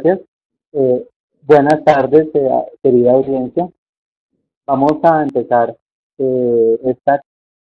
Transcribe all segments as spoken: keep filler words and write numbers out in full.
gracias. Eh, buenas tardes, eh, querida audiencia. Vamos a empezar eh, esta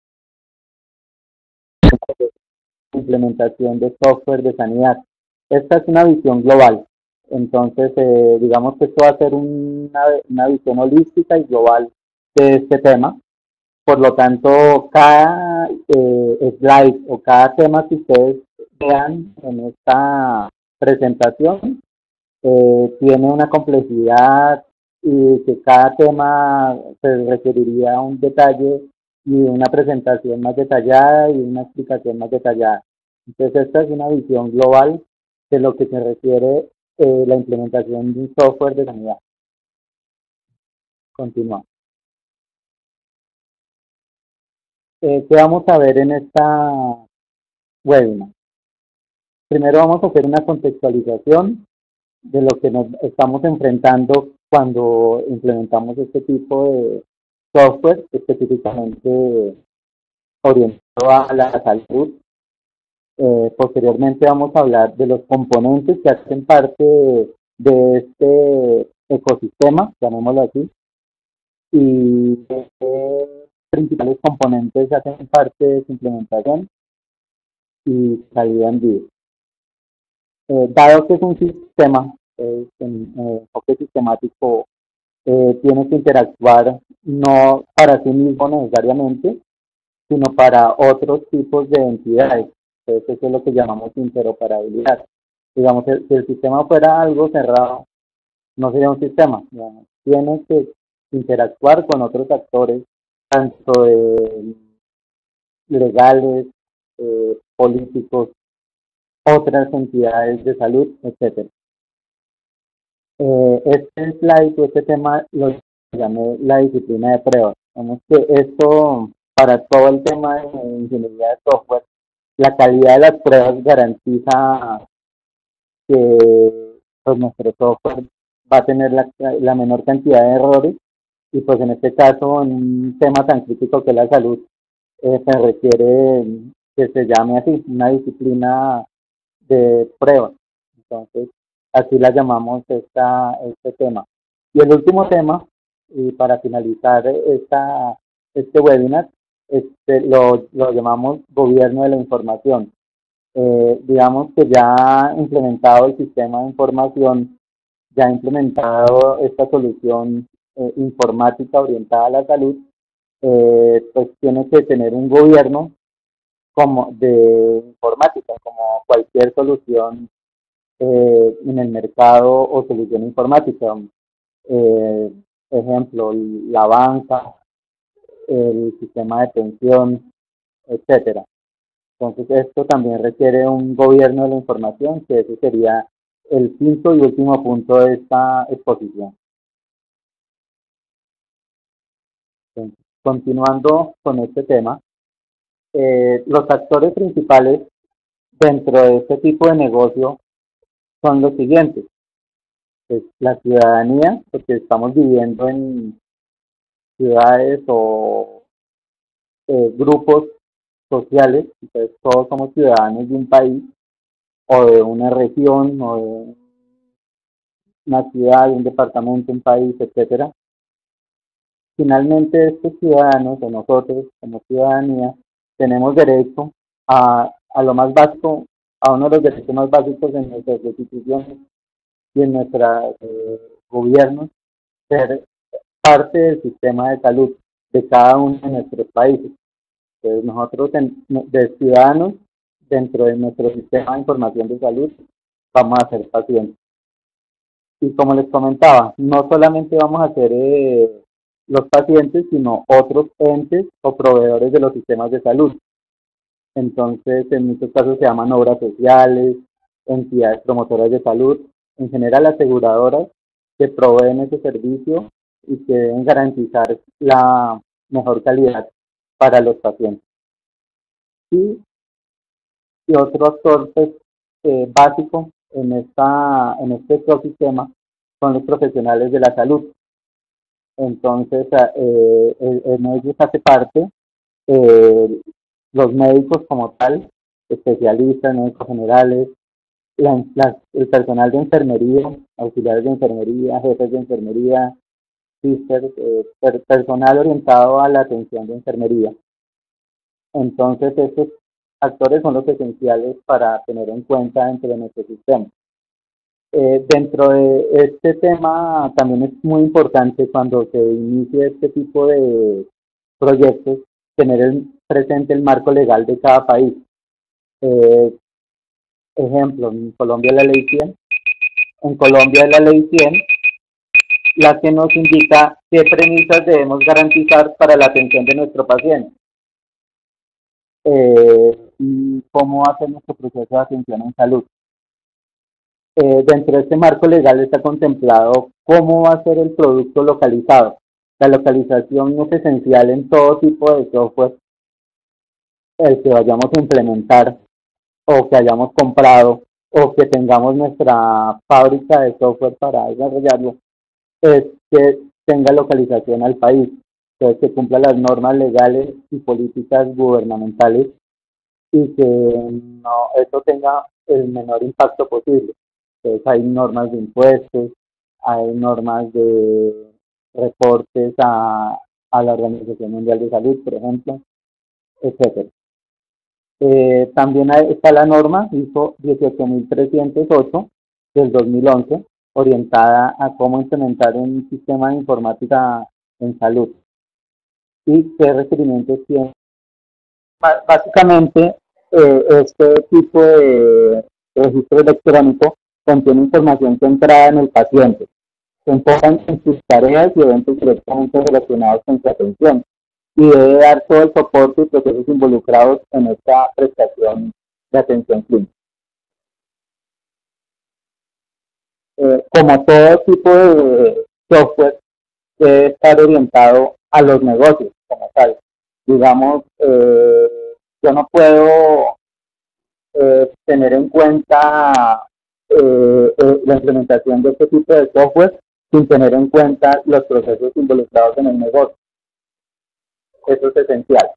implementación de software de sanidad. Esta es una visión global. Entonces, eh, digamos que esto va a ser una, una visión holística y global de este tema. Por lo tanto, cada eh, slide o cada tema que ustedes vean en esta presentación eh, tiene una complejidad y que cada tema se requeriría un detalle y una presentación más detallada y una explicación más detallada. Entonces, esta es una visión global de lo que se refiere eh, la implementación de un software de sanidad. Continúa. Eh, ¿Qué vamos a ver en esta webinar? Primero vamos a hacer una contextualización de lo que nos estamos enfrentando cuando implementamos este tipo de software, específicamente orientado a la salud. Eh, posteriormente vamos a hablar de los componentes que hacen parte de, de este ecosistema, llamémoslo así, y de qué principales componentes hacen parte de su implementación y calidad en vivo. Eh, dado que es un sistema, eh, en eh, enfoque sistemático, eh, tiene que interactuar no para sí mismo necesariamente, sino para otros tipos de entidades. Entonces, eso es lo que llamamos interoperabilidad. Digamos, si el sistema fuera algo cerrado, no sería un sistema. Digamos. Tiene que interactuar con otros actores, tanto de legales, eh, políticos, otras entidades de salud, etcétera. Eh, este slide o este tema lo llamé la disciplina de pruebas. Vemos que esto, para todo el tema de ingeniería de software, la calidad de las pruebas garantiza que pues, nuestro software va a tener la, la menor cantidad de errores y pues en este caso en un tema tan crítico que es la salud eh, se requiere que se llame así, una disciplina de pruebas. Entonces, así la llamamos esta, este tema. Y el último tema, y para finalizar esta, este webinar, este, lo, lo llamamos gobierno de la información. Eh, digamos que ya implementado el sistema de información, ya implementado esta solución eh, informática orientada a la salud, eh, pues tiene que tener un gobierno como de informática, como cualquier solución eh, en el mercado o solución informática. Eh, ejemplo, la banca, el sistema de pensión, etcétera. Entonces, esto también requiere un gobierno de la información, que ese sería el quinto y último punto de esta exposición. Entonces, continuando con este tema, eh, los actores principales dentro de este tipo de negocio son los siguientes. Pues, la ciudadanía, porque estamos viviendo en ciudades o eh, grupos sociales, entonces todos somos ciudadanos de un país o de una región o de una ciudad, un departamento, un país, etcétera. Finalmente, estos ciudadanos o nosotros como ciudadanía tenemos derecho a, a lo más básico, a uno de los derechos más básicos en nuestras instituciones y en nuestros eh, gobiernos, ser parte del sistema de salud de cada uno de nuestros países. Entonces, nosotros, en, de ciudadanos, dentro de nuestro sistema de información de salud, vamos a ser pacientes. Y como les comentaba, no solamente vamos a ser eh, los pacientes, sino otros entes o proveedores de los sistemas de salud. Entonces, en muchos casos se llaman obras sociales, entidades promotoras de salud, en general aseguradoras que proveen ese servicio y que deben garantizar la mejor calidad para los pacientes. Y, y otro actor pues, eh, básico en, esta, en este ecosistema son los profesionales de la salud. Entonces, eh, en ellos hace parte eh, los médicos como tal, especialistas, médicos generales, la- la- el personal de enfermería, auxiliares de enfermería, jefes de enfermería, sisters, eh, per- personal orientado a la atención de enfermería. Entonces, estos actores son los esenciales para tener en cuenta dentro de nuestro sistema. Eh, dentro de este tema también es muy importante cuando se inicia este tipo de proyectos tener el, presente el marco legal de cada país. Eh, ejemplo, en Colombia la ley cien, en Colombia la ley cien, la que nos indica qué premisas debemos garantizar para la atención de nuestro paciente, eh, y cómo hacer nuestro proceso de atención en salud. Eh, dentro de este marco legal está contemplado cómo va a ser el producto localizado. La localización es esencial en todo tipo de software el que vayamos a implementar o que hayamos comprado o que tengamos nuestra fábrica de software para desarrollarlo, es que tenga localización al país, entonces que cumpla las normas legales y políticas gubernamentales y que no, eso tenga el menor impacto posible. Entonces hay normas de impuestos, hay normas de reportes a, a la Organización Mundial de Salud, por ejemplo, etcétera. Eh, también hay, está la norma ISO dieciocho mil trescientos ocho del dos mil once, orientada a cómo implementar un sistema de informática en salud y qué requerimientos tiene. Básicamente, eh, este tipo de registro electrónico contiene información centrada en el paciente, se enfocan en sus tareas y eventos directamente relacionados con su atención y debe dar todo el soporte y procesos involucrados en esta prestación de atención clínica. Eh, como todo tipo de software, debe estar orientado a los negocios como tal. Digamos, eh, yo no puedo eh, tener en cuenta eh, eh, la implementación de este tipo de software sin tener en cuenta los procesos involucrados en el negocio. Eso es esencial.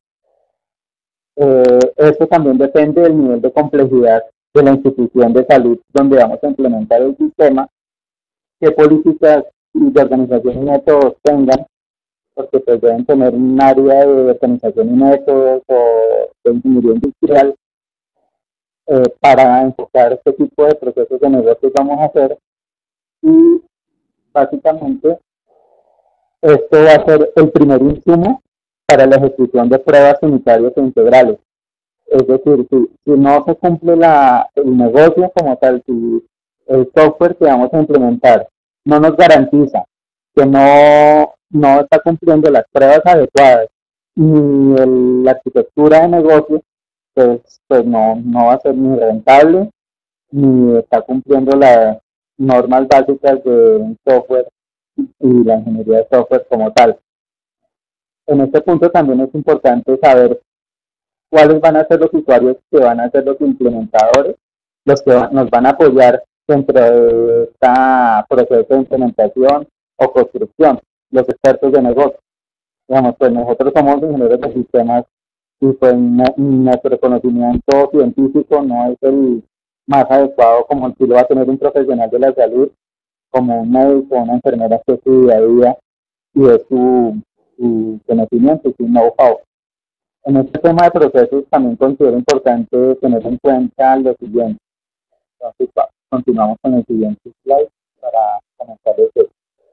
Eh, esto también depende del nivel de complejidad de la institución de salud donde vamos a implementar el sistema, qué políticas de organización y métodos tengan, porque pues deben tener un área de organización y métodos o de ingeniería industrial eh, para enfocar este tipo de procesos de negocios vamos a hacer. Y básicamente esto va a ser el primer insumo para la ejecución de pruebas unitarias e integrales. Es decir, si, si no se cumple la, el negocio como tal, si el software que vamos a implementar no nos garantiza que no, no está cumpliendo las pruebas adecuadas ni el, la arquitectura de negocio, pues, pues no, no va a ser ni rentable ni está cumpliendo las normas básicas de un software y la ingeniería de software como tal. En este punto también es importante saber cuáles van a ser los usuarios que van a ser los implementadores, los que nos van a apoyar dentro de este proceso de implementación o construcción, los expertos de negocio. Digamos, pues nosotros somos ingenieros de sistemas y pues nuestro conocimiento científico no es el más adecuado como si lo va a tener un profesional de la salud, como un médico o una enfermera que es su día a día y es su, su conocimiento, su know-how. En este tema de procesos también considero importante tener en cuenta lo siguiente. Entonces, va, continuamos con el siguiente slide para comenzar esto.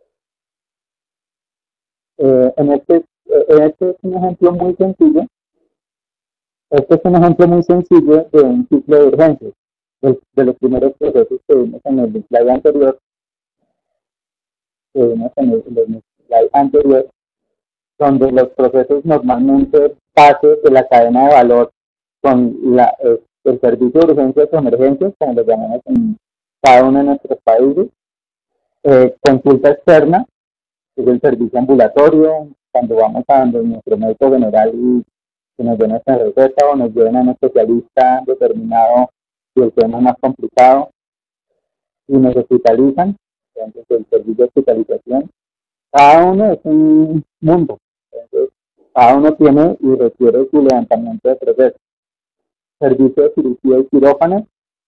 Eh, en este, eh, este es un ejemplo muy sencillo. Este es un ejemplo muy sencillo de un ciclo de urgencias, de, de los primeros procesos que vimos en el slide anterior, que vimos en el, en el slide anterior, donde los procesos normalmente pasan de la cadena de valor con la, eh, el servicio de urgencias o emergencias, como lo llamamos en cada uno de nuestros países, eh, consulta externa, que es el servicio ambulatorio, cuando vamos a donde nuestro médico general y que nos den nuestra receta o nos lleven a un especialista determinado si el tema es más complicado y nos hospitalizan, entonces el servicio de hospitalización, cada uno es un mundo, entonces cada uno tiene y requiere su levantamiento de procesos. Servicio de cirugía y quirófano,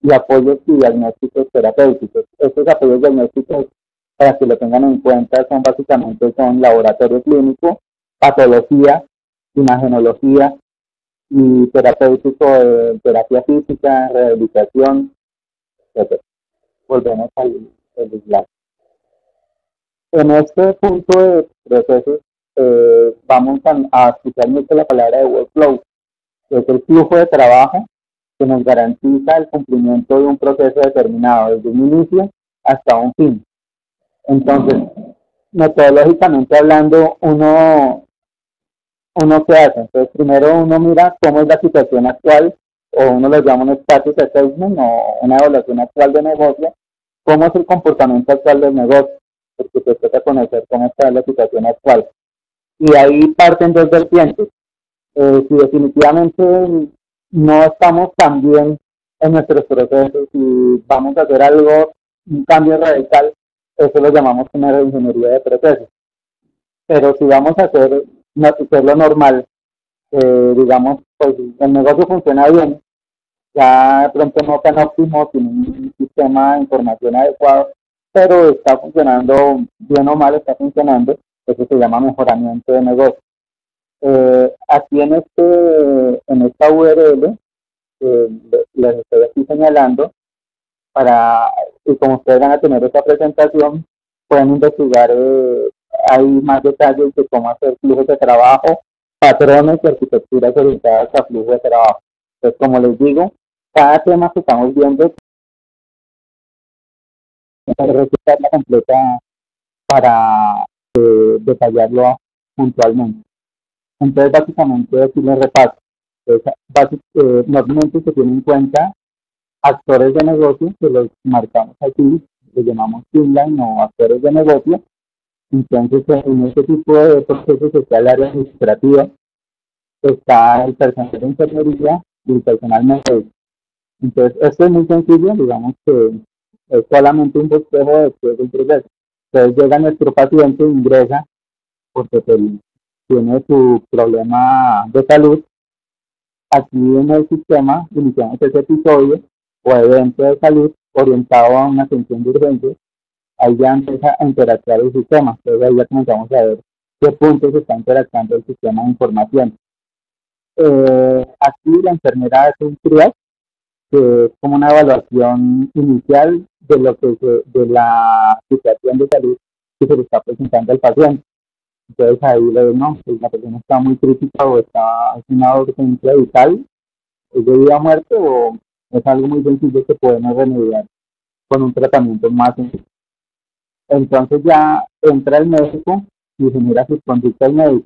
y apoyos y diagnósticos terapéuticos. Estos apoyos diagnósticos, para que lo tengan en cuenta, son básicamente son laboratorio clínico, patología, imagenología y terapéutico de terapia física, rehabilitación, etcétera. Volvemos al, al slide. En este punto de procesos eh, vamos a, a escuchar mucho la palabra de workflow, que es el flujo de trabajo que nos garantiza el cumplimiento de un proceso determinado, desde un inicio hasta un fin. Entonces, metodológicamente hablando, uno, uno qué hace. Entonces, primero uno mira cómo es la situación actual, o uno lo llama un status assessment o una evaluación actual de negocio, cómo es el comportamiento actual del negocio, porque te toca conocer cómo está la situación actual. Y ahí parten dos vertientes. Eh, si definitivamente no estamos tan bien en nuestros procesos y vamos a hacer algo, un cambio radical, eso lo llamamos una reingeniería de procesos. Pero si vamos a hacer, hacer lo normal, eh, digamos, pues el negocio funciona bien, ya de pronto no tan óptimo, sin un sistema de información adecuado, pero está funcionando bien o mal, está funcionando, eso se llama mejoramiento de negocio. Eh, aquí en, este, en esta U R L eh, les estoy aquí señalando para, y como ustedes van a tener esta presentación, pueden investigar, eh, hay más detalles de cómo hacer flujos de trabajo, patrones y arquitecturas orientadas a flujos de trabajo. Entonces, como les digo, cada tema que estamos viendo receta la completa para eh, detallarlo puntualmente. Entonces, básicamente, aquí les repaso. Entonces, básic, eh, normalmente se tienen en cuenta actores de negocio, que los marcamos aquí, les llamamos inline o actores de negocio. Entonces, en este tipo de procesos está el área administrativa, está el personal de enfermería y el personal médico. Entonces, esto es muy sencillo, digamos que es solamente un bosquejo después del proceso. Entonces, llega nuestro paciente, ingresa, porque tiene su problema de salud. Aquí en el sistema iniciamos ese episodio o evento de salud orientado a una atención de urgencia. Ahí ya empieza a interactuar el sistema. Entonces ahí ya comenzamos a ver qué puntos está interactuando el sistema de información. Eh, aquí la enfermera hace un triage, que es como una evaluación inicial de lo que se, de la situación de salud que se le está presentando al paciente. Entonces ahí le digo, no, pues la persona está muy crítica o está en una urgencia vital, es de vida a muerte o es algo muy sencillo que podemos remediar con un tratamiento más sencillo. Entonces ya entra el médico y se mira sus conductas médicas,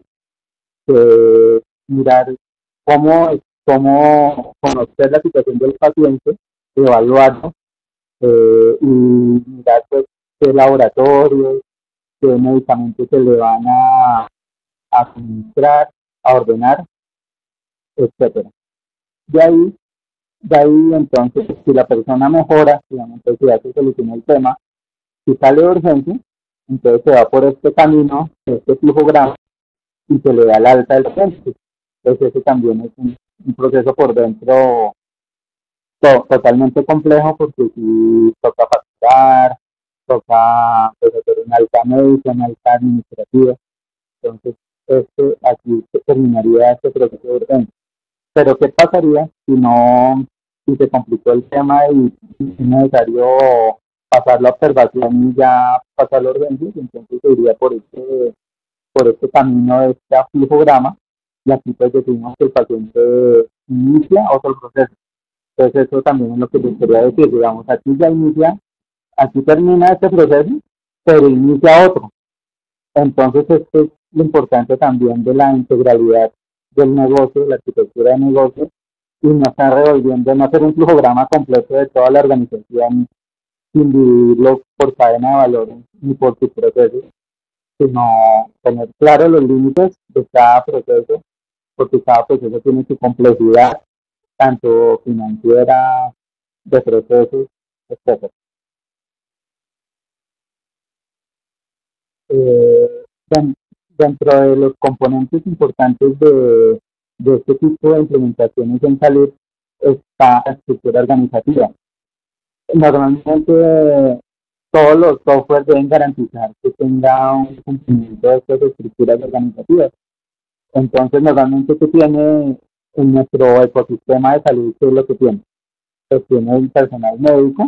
eh, mirar cómo, cómo conocer la situación del paciente, evaluarlo eh, y mirar pues qué laboratorios, qué medicamentos se le van a administrar, a ordenar, etcétera. De ahí, de ahí entonces, si la persona mejora, digamos, entonces ya se soluciona el tema, si sale de urgencia, entonces se va por este camino, este flujograma, y se le da el alta del paciente. Entonces ese también es un, un proceso por dentro to, totalmente complejo, porque si toca facturar, toca pues, hacer una alta médica, una alta administrativa. Entonces, este, aquí se terminaría este proceso de urgencia. Pero ¿qué pasaría si no, si se complicó el tema y, y es necesario pasar la observación y ya pasar la urgencia? Entonces se iría por este, por este camino de este flujograma, y aquí pues decimos que el paciente inicia otro proceso. Entonces eso también es lo que les quería decir, digamos, aquí ya inicia, aquí termina este proceso, pero inicia otro. Entonces esto es lo importante también de la integralidad del negocio, la arquitectura de negocio, y no estar revolviendo, no hacer un flujograma completo de toda la organización sin dividirlo por cadena de valores ni por sus procesos, sino tener claro los límites de cada proceso, porque cada proceso tiene su complejidad, tanto financiera, de procesos, etcétera. Eh, dentro de los componentes importantes de, de este tipo de implementaciones en salud está la estructura organizativa. Normalmente todos los softwares deben garantizar que tenga un cumplimiento de estas estructuras organizativas. Entonces, normalmente, ¿qué tiene en nuestro ecosistema de salud? ¿Qué es lo que tiene? Pues tiene el personal médico,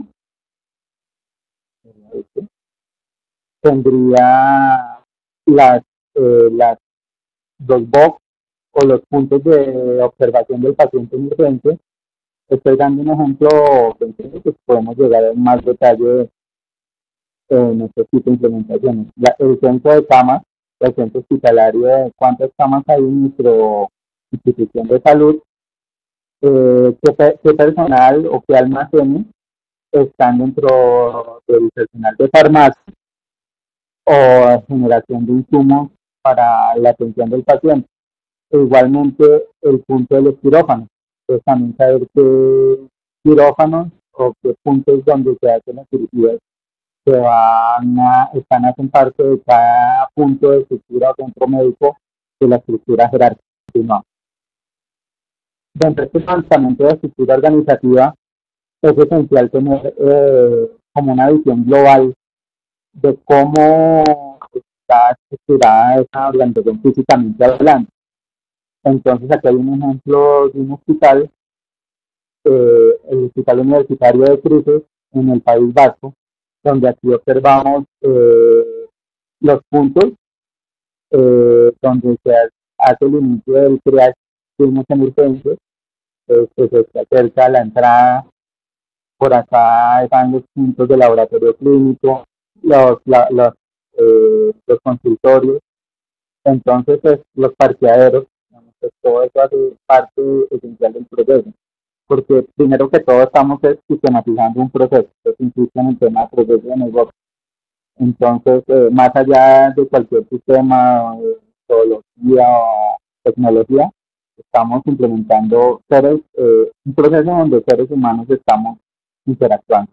tendría las, eh, las los box o los puntos de observación del paciente en urgencia. Estoy dando un ejemplo, que podemos llegar en más detalle en este tipo de implementaciones. La, el centro de camas, el centro hospitalario de cuántas camas hay en nuestra institución de salud, eh, qué, qué personal o qué almacenes están dentro del personal de farmacia o generación de insumos para la atención del paciente. E igualmente el punto de los quirófanos. Pues también saber qué quirófanos o qué puntos donde se hacen las cirugías que van a, están hacen parte de cada punto de estructura o centro médico de la estructura jerárquica. No. Dentro de este planteamiento de estructura organizativa es esencial tener eh, como una visión global de cómo está estructurada esa organización físicamente hablando. Entonces aquí hay un ejemplo de un hospital, eh, el Hospital Universitario de Cruces en el País Vasco, donde aquí observamos eh, los puntos eh, donde se hace el inicio del triage de emergencias, eh, pues está cerca de la entrada, por acá están los puntos de laboratorio clínico, los, la, los, eh, los consultorios, entonces pues, los parqueaderos, pues, todo eso hace parte esencial del proceso, porque primero que todo estamos sistematizando un proceso, que insiste en el tema de proceso de negocio. Entonces, eh, más allá de cualquier sistema, eh, metodología o tecnología, estamos implementando seres, eh, un proceso donde seres humanos estamos interactuando.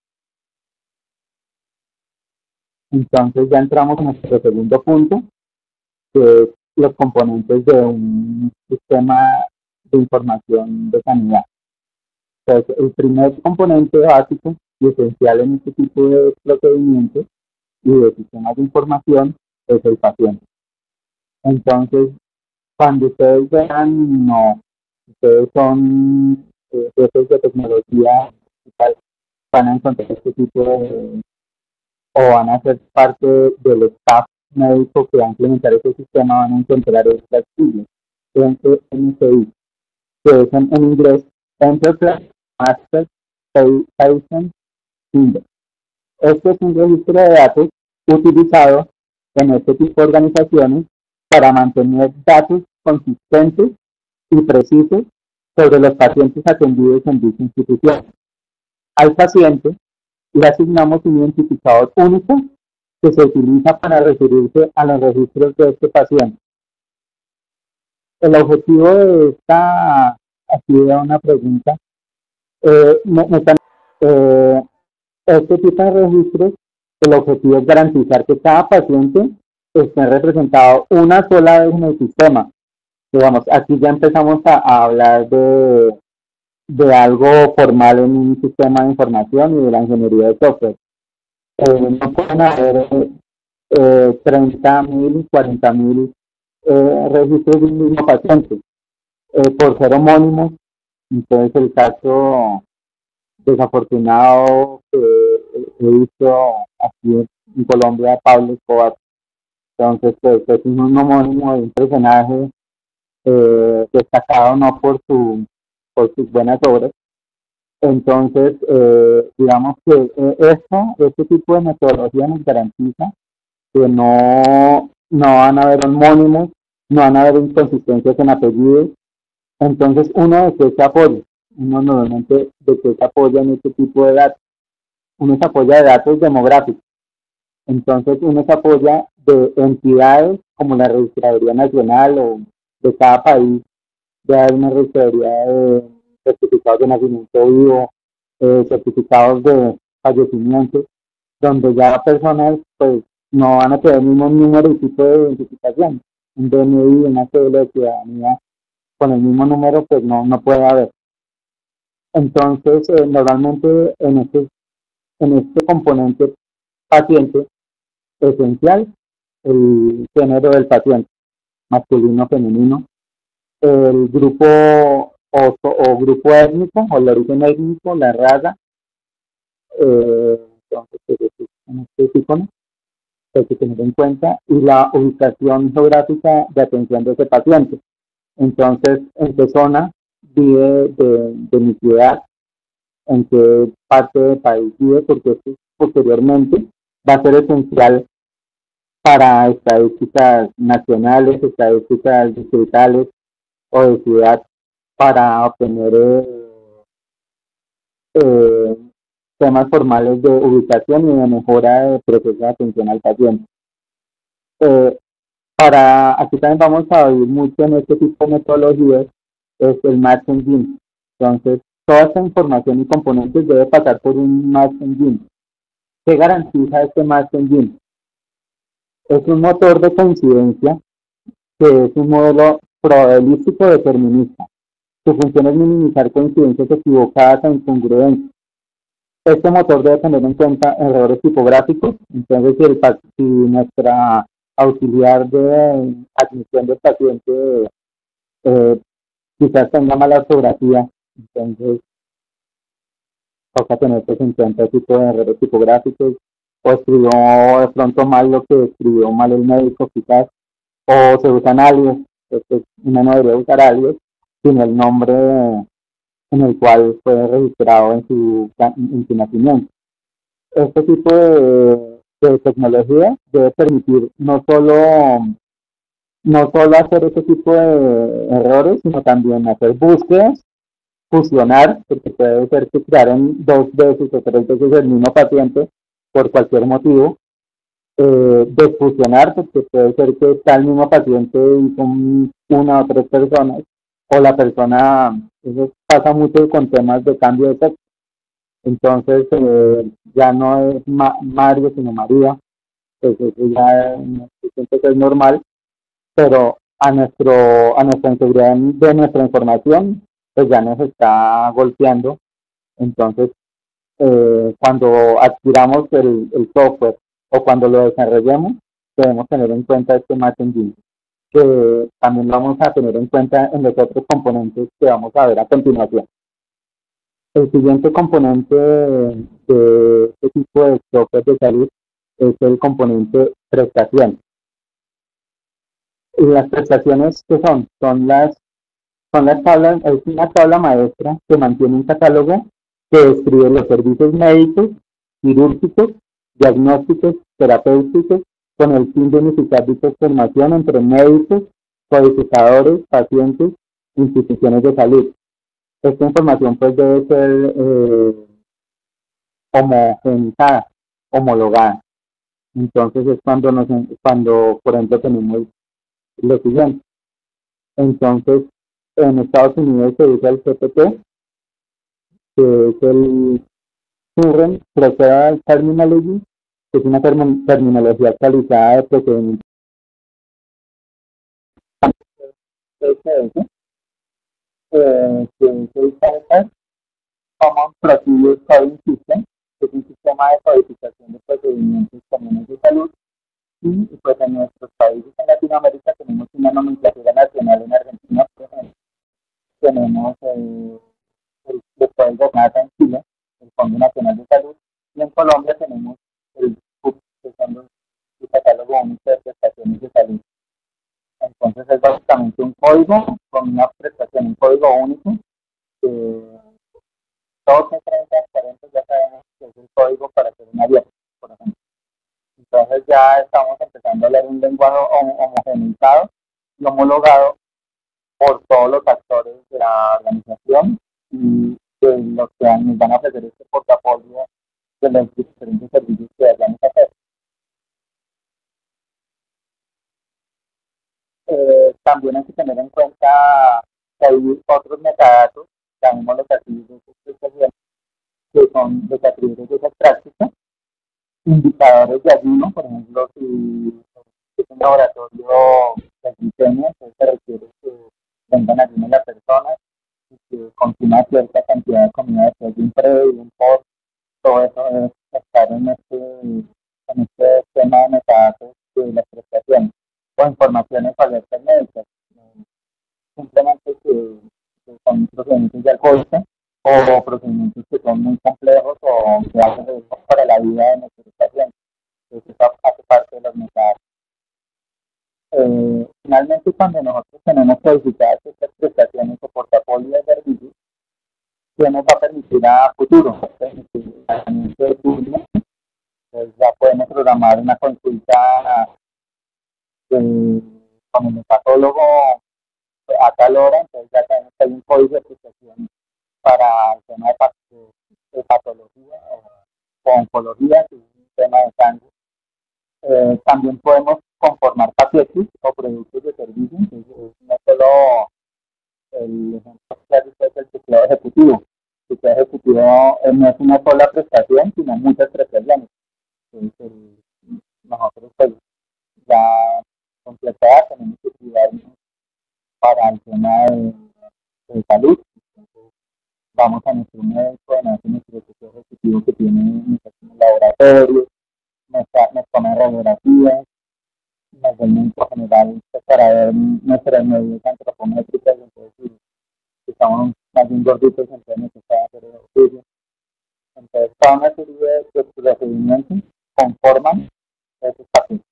Entonces ya entramos en nuestro segundo punto, que es los componentes de un sistema de información de sanidad. Entonces, el primer componente básico y esencial en este tipo de procedimientos y de sistemas de información es el paciente. Entonces, cuando ustedes vean, no, ustedes son eh, jefes de tecnología, van a encontrar este tipo de, o van a ser parte del staff médico que va a implementar ese sistema, van a encontrar estas siglas, N C I, que es en, en inglés Enterprise Master Patient Index. Este es un registro de datos utilizado en este tipo de organizaciones para mantener datos consistentes y precisos sobre los pacientes atendidos en dicha institución. Al paciente le asignamos un identificador único que se utiliza para referirse a los registros de este paciente. El objetivo de esta, aquí veo una pregunta, eh, me, me están, eh, este tipo de registros, el objetivo es garantizar que cada paciente esté representado una sola vez en el sistema. Digamos, aquí ya empezamos a, a hablar de, de algo formal en un sistema de información y de la ingeniería de software. Eh, no pueden haber eh, treinta mil, cuarenta mil eh, registros de un mismo paciente eh, por ser homónimos. Entonces, el caso desafortunado que he visto aquí en Colombia, Pablo Escobar. Entonces, pues, es un homónimo de un personaje eh, destacado no por, su, por sus buenas obras. Entonces, eh, digamos que eh, esto, este tipo de metodología nos garantiza que no, no van a haber homónimos, no van a haber inconsistencias en apellidos. Entonces, uno de qué se apoya, uno normalmente de qué se apoya en este tipo de datos, uno se apoya de datos demográficos. Entonces, uno se apoya de entidades como la Registraduría Nacional o de cada país, ya hay una registraduría de certificados de nacimiento vivo, eh, certificados de fallecimiento, donde ya personas pues no van a tener el mismo número y tipo de identificación. Un D N I, una cédula de ciudadanía con el mismo número, pues no, no puede haber. Entonces, eh, normalmente en estos en este componente paciente esencial el género del paciente, masculino, femenino, el grupo o, o grupo étnico o el origen étnico, la raza, eh, entonces en este icono hay que tener en cuenta, y la ubicación geográfica de atención de ese paciente. Entonces, en qué zona vive de, de mi ciudad, en qué parte del país vive, porque esto posteriormente va a ser esencial para estadísticas nacionales, estadísticas distritales o de ciudad, para obtener eh, eh, temas formales de ubicación y de mejora de proceso de atención al paciente. Eh, para, aquí también vamos a oír mucho en este tipo de metodologías, es el Match Engine. Entonces, toda esta información y componentes debe pasar por un Match Engine. ¿Qué garantiza este Match Engine? Es un motor de coincidencia que es un modelo probabilístico determinista. Su función es minimizar coincidencias equivocadas e incongruencias. Este motor debe tener en cuenta errores tipográficos. Entonces, si, el, si nuestra auxiliar de admisión del paciente eh, quizás tenga mala ortografía, entonces toca tener pues, en cuenta ese tipo de errores tipográficos, o escribió de pronto mal lo que escribió mal el médico quizás, o se usan alias, entonces uno no debería usar alias, sino el nombre en el cual fue registrado en su, en su nacimiento. Este tipo de, de tecnología debe permitir no solo, no solo hacer este tipo de errores, sino también hacer búsquedas, fusionar, porque puede ser que crearon dos veces o tres veces el mismo paciente por cualquier motivo, eh, desfusionar, porque puede ser que está el mismo paciente y con una o tres personas, o la persona, eso pasa mucho con temas de cambio de sexo. Entonces, eh, ya no es Ma Mario, sino María, pues eso ya no, es normal, pero a, nuestro, a nuestra integridad de nuestra información, pues ya nos está golpeando. Entonces, eh, cuando adquiramos el, el software o cuando lo desarrollemos, debemos tener en cuenta este Match Engine, que también lo vamos a tener en cuenta en los otros componentes que vamos a ver a continuación. El siguiente componente de este tipo de software de salud es el componente prestación. Y las prestaciones que son, son las, son las tablas, es una tabla maestra que mantiene un catálogo que describe los servicios médicos, quirúrgicos, diagnósticos, terapéuticos, con el fin de unificar dicha información entre médicos, codificadores, pacientes, instituciones de salud. Esta información pues debe ser eh, homogeneizada, homologada. Entonces es cuando, nos, cuando por ejemplo, tenemos lo siguiente. Entonces, en Estados Unidos se usa el C P T, que es el Current Procedural Terminology, que es una term terminología actualizada de procedimientos. Eh, que se usa Common Procedure Coding System, que es un sistema de codificación de procedimientos comunes de salud. Y pues en nuestros países en Latinoamérica tenemos una nomenclatura nacional. En Argentina, por ejemplo, tenemos el, el, el Código NATA en Chile, el Fondo Nacional de Salud, y en Colombia tenemos el C U P, que son los, el catálogo único de prestaciones de salud. Entonces es básicamente un código con una prestación, un código único, que todos en treinta transparentes ya sabemos que es el código para hacer una dieta, por ejemplo. Entonces ya estamos empezando a leer un lenguaje homogeneizado y homologado por todos los actores de la organización y de los que nos van a ofrecer este portafolio de los diferentes servicios que vayamos a hacer. Eh, también hay que tener en cuenta que hay otros metadatos, llamemos los atributos especiales, que son los atributos de esa práctica, indicadores de ayuno, por ejemplo, si es un laboratorio de glicemia, entonces se requiere que vengan ayuno las personas y que consuma cierta cantidad de comida después de un pre y un post, todo eso debe tema de metadatos de las prestaciones o informaciones o alertas médicas. Simplemente que, que son procedimientos de alcoholismo o procedimientos que son muy complejos o que hacen riesgo para la vida de nuestros pacientes. Entonces, eso hace parte de los metadatos. Eh, finalmente, cuando nosotros tenemos codificadas estas prestaciones o portafolio de servicios, ¿qué nos va a permitir a futuro? Permitir tratamiento de turno, pues ya podemos programar una consulta eh, con el patólogo a tal hora, entonces ya tenemos que hay un código de prestación para el tema de, de, de patología o, o oncología, que es un tema de sangre. Eh, también podemos conformar paquetes o productos de servicio, entonces no solo el ejemplo clásico es el teclado ejecutivo. El teclado ejecutivo eh, no es una sola prestación, sino muchas prestaciones. Entonces, el, nosotros pues ya completadas tenemos que cuidarnos para el tema de, de salud. Entonces, vamos a nuestro médico, a nuestro teclado ejecutivo que tiene un laboratorio, nos, nos toma radiografías, nos da un médico general pues, para ver nuestras medidas antropométricas, entonces si estamos más bien gorditos, entonces necesitamos hacer ejercicio. Entonces, toda una serie de, de procedimientos conforman esos paquetes.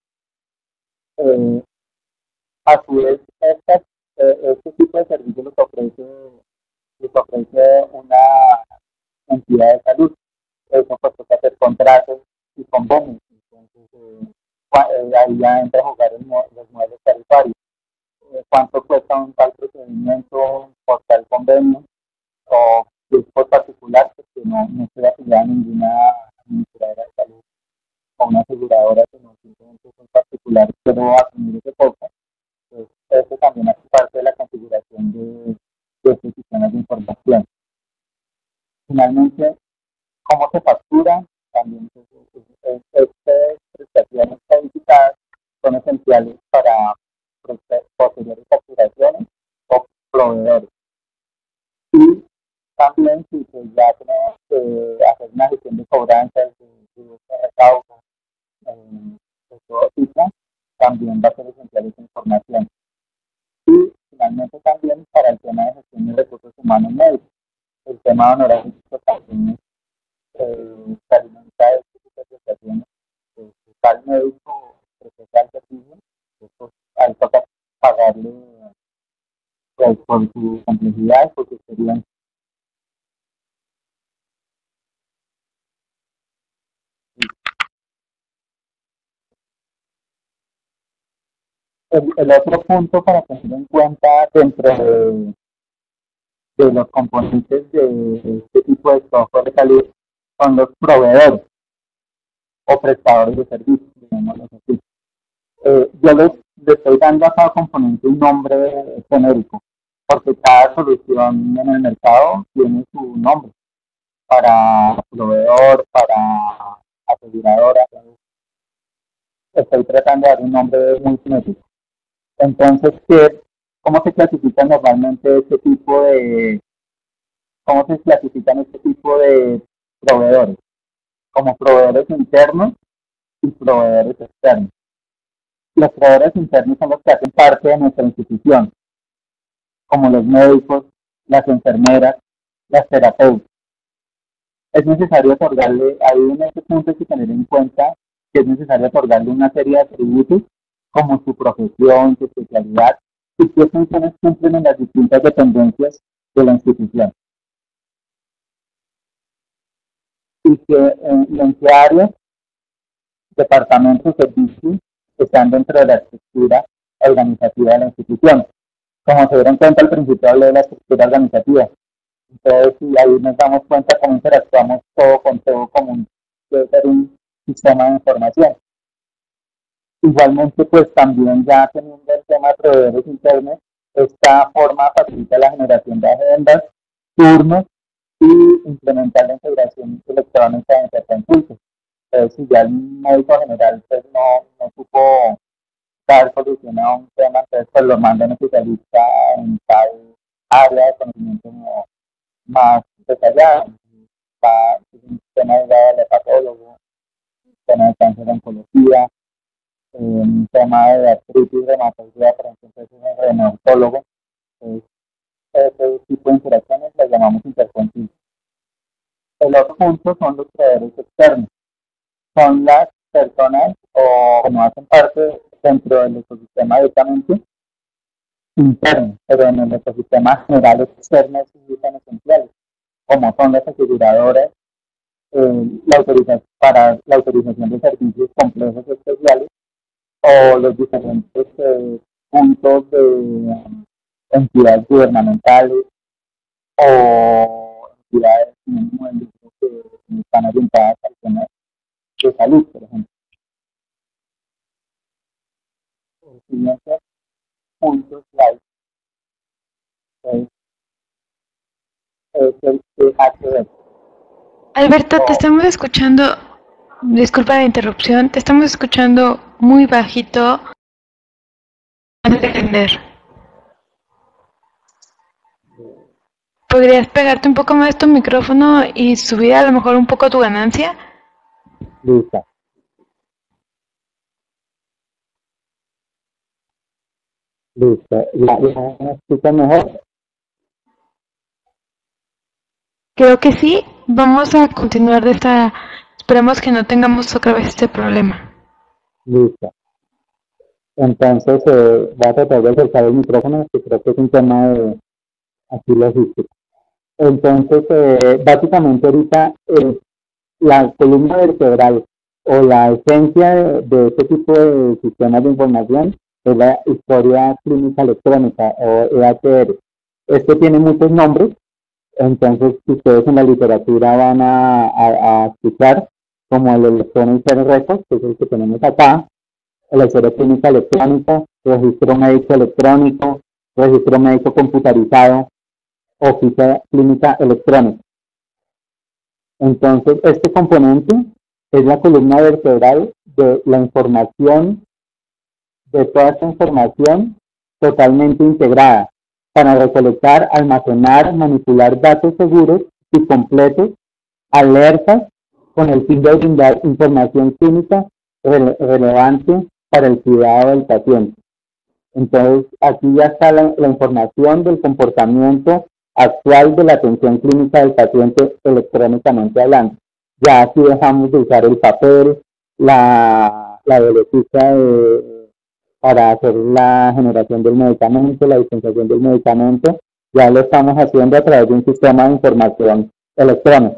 Eh, a su vez, estas, eh, este tipo de servicios los ofrece, los ofrece una entidad de salud. Eso pues toca hacer contratos y convenios. Entonces, eh, eh, ahí ya entra a jugar el, los modelos tarifarios. Eh, ¿Cuánto cuesta un tal procedimiento por tal convenio? O si es por particular, porque no, no estoy afiliado a ninguna administradora de salud o una aseguradora, sino simplemente es un particular, quiero asumir ese costo. Pues eso también hace parte de la configuración de, de estos sistemas de información. Finalmente, ¿cómo se factura? También estas prestaciones codificadas son esenciales para posteriores facturaciones o proveedores. Y también si pues, ya tenemos que hacer una gestión de cobranzas, de, de recaudo, eh, de todo tipo, también va a ser esencial esa información. Y finalmente también para el tema de gestión de recursos humanos médicos, el tema de honorarios también eh, se alimenta de este tipo de prestaciones, pues, tal médico presenta el servicio, pues, ahí toca pagarle pues, por su complejidad, por su experiencia. El, el otro punto para tener en cuenta dentro de, de los componentes de este tipo de software de calidad son los proveedores o prestadores de servicios, digámoslo así. Eh, yo les, les estoy dando a cada componente un nombre genérico, porque cada solución en el mercado tiene su nombre para proveedor, para aseguradora. Estoy tratando de dar un nombre muy cinético. Entonces, ¿qué, ¿cómo se clasifican normalmente este tipo de, cómo se clasifican este tipo de proveedores? Como proveedores internos y proveedores externos. Los proveedores internos son los que hacen parte de nuestra institución, como los médicos, las enfermeras, las terapeutas. Es necesario otorgarle, ahí en este punto hay que tener en cuenta que es necesario otorgarle una serie de atributos como su profesión, su especialidad y qué funciones cumplen en las distintas dependencias de la institución. Y que eh, en qué áreas, departamentos, servicios están dentro de la estructura organizativa de la institución. Como se dieron cuenta al principio hablé de la estructura organizativa. Entonces, si ahí nos damos cuenta cómo interactuamos todo con todo como un, debe ser un sistema de información. Igualmente, pues también ya teniendo el tema de proveedores internos, esta forma facilita la generación de agendas, turnos y implementar la integración electrónica entre consultas. Entonces, si ya el médico general pues, no, no supo dar solución a un tema, entonces pues lo manda a un especialista en tal área de conocimiento más detallada, va un tema de al patólogo, tema de cáncer de oncología, un tema de artritis reumatoidea, por ejemplo, entonces un reumatólogo. Entonces, ese tipo de interacciones las llamamos intercontinuas. El otro punto son los proveedores externos. Son las personas o no hacen parte dentro del ecosistema directamente interno, pero en el ecosistema general externo sí son esenciales, como son las aseguradoras, eh, la autorización para la autorización de servicios complejos especiales o los diferentes eh, puntos de um, entidades gubernamentales o entidades que están orientadas al tema de salud, por ejemplo. El siguiente punto slide es, es el P H D. Alberto, te estamos escuchando, disculpa la interrupción, te estamos escuchando muy bajito. Entender. ¿Podrías pegarte un poco más tu micrófono y subir a lo mejor un poco tu ganancia? Listo. Listo. ¿Ya, ya me escuchas mejor? Creo que sí. Vamos a continuar de esta... Esperemos que no tengamos otra vez este problema. Listo. Entonces, eh, voy a tratar de acercar el micrófono, que creo que es un tema de aquí logístico. Entonces, eh, básicamente ahorita eh, la columna vertebral o la esencia de, de este tipo de sistemas de información es la historia clínica electrónica o E H R. Este tiene muchos nombres, entonces si ustedes en la literatura van a, a, a escuchar como el Electronic Health Record, que es el que tenemos acá, la historia clínica electrónica, registro médico electrónico, registro médico computarizado o ficha clínica electrónica. Entonces, este componente es la columna vertebral de la información, de toda esta información totalmente integrada para recolectar, almacenar, manipular datos seguros y completos, alertas, con el fin de brindar información clínica rele relevante para el cuidado del paciente. Entonces, aquí ya está la, la información del comportamiento actual de la atención clínica del paciente electrónicamente hablando. Ya aquí dejamos de usar el papel, la, la biblioteca de, para hacer la generación del medicamento, la dispensación del medicamento, ya lo estamos haciendo a través de un sistema de información electrónico.